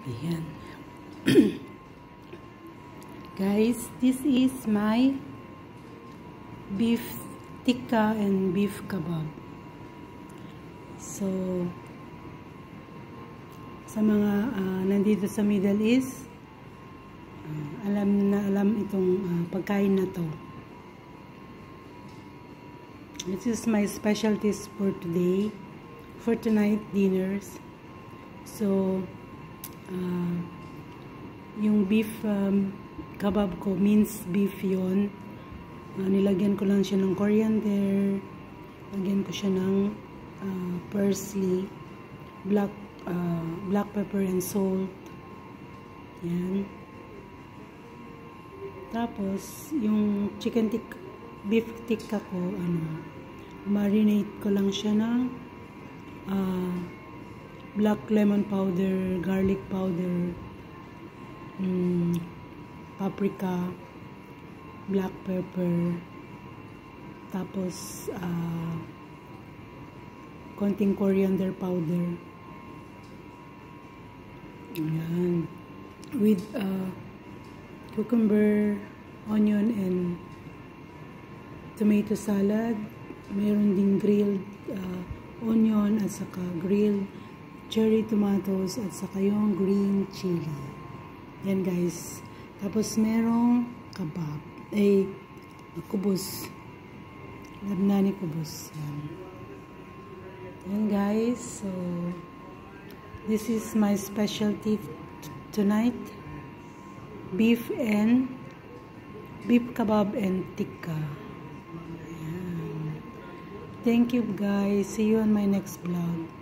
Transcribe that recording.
Ayan. Guys, this is my beef tikka and beef kabab. So, sa mga nandito sa Middle East, alam na alam itong pagkain na to. This is my specialties for today, for tonight dinners. So, yung beef kabab ko, minced beef yon. Nilagyan ko lang siya ng coriander, lagyan ko siya ng parsley, black pepper and salt. Yan. Tapos, yung beef tikka ko, marinate ko lang siya ng black lemon powder, garlic powder, paprika, black pepper, tapos konting coriander powder. Ayan. With cucumber, onion, and tomato salad. Meron ding grilled onion at saka grilled cherry tomatoes at saka yung green chili. Yan guys. Tapos merong kabab. Kubos. Labnani kubos. Yan guys. So, this is my specialty tonight. Beef kabab and tikka. Ayan. Thank you guys. See you on my next vlog.